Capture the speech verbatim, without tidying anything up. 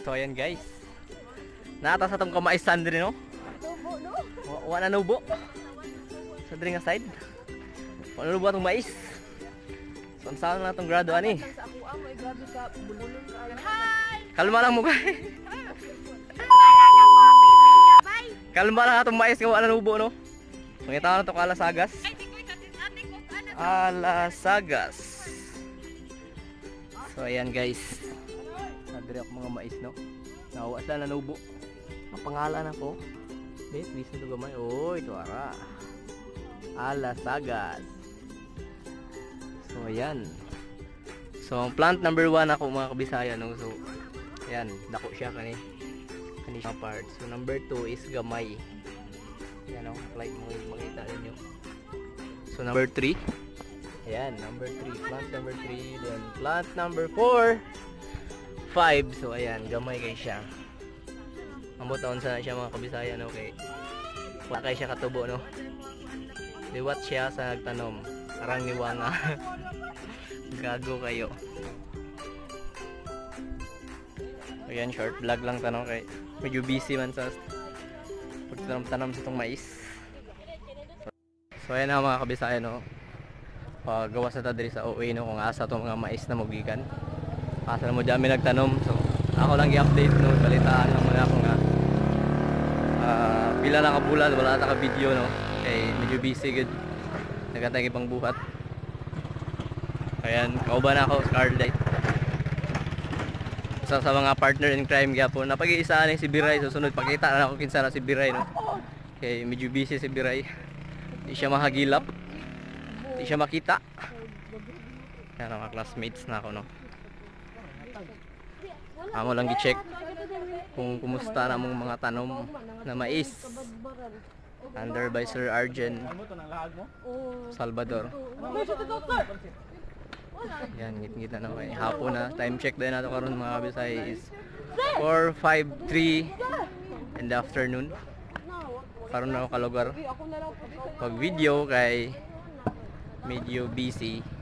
So ayan guys. Naata sa tong kamais sandri no. Tubo no? Wa na nubo. Sa diri nga side. Wa na nubo atong mais. So saan na tong grado ani? Sa ako ang may grabe ka bululon ka. Kalma lang mo kay. Kalma lang atong mais nga wa na nubo no. Pangita na to kala sagas. Alasagas. So ayan guys. Nadiri ako mga mais no. Nawa sila nanubo. Ang pangalan ako. Wait, listen to gamay. Oy, ito ara. Alasagas. So ayan. So ang plant number one ako mga kabisaya no. So ayan, dako siya kani. Kani siya part. So number two is gamay. Ayan o, like mo makita ninyo. So number three. Ayan, number three. Plant number three. Then plant number four. five. So ayan, gamay kay siya. Amo taon sana siya mga kabisaya no kay wala kay siya katubo no. Liwat siya sa nagtanom. Arang niwanga. Gago kayo. Ayan, short vlog lang tanong kay medyo busy man sa pagtanom-tanom sa itong mais. So ayan na mga kabisaya no. Pagawa sa tadiri sa O A no kung asa itong mga mais na mugikan. Asa na mo dami nagtanom. So ako lang i-update no. Balitaan lang muna ako nga. Uh, pila lang kabulan. Wala na ka-video no. Kaya medyo busy good. Nagatay ibang buhat. Ayan. Kauban ako. Scarlett. Isa sa mga partner in crime gyapon. Napag-iisa na si Biray. Susunod pakita na ako kinsa na si Biray no. Kaya medyo busy si Biray. Hindi siya mahagilap. Hindi siya makita. Yan ang mga classmates na ako no. Amo lang gi-check kung kumusta na mong mga tanom na mais under by Sir Arjen Salvador. Yan, ngit-ngit na naman. Hapon na. Time check din nato karon mga kabisay is four fifty-three in the afternoon. Karon na ako kalugar. Pag video kay medyo busy.